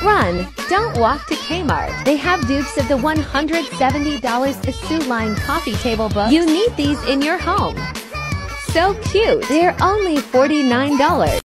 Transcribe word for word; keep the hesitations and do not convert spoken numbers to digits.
Run! Don't walk to Kmart. They have dupes of the one hundred seventy dollar Assouline coffee table book. You need these in your home. So cute! They're only forty-nine dollars.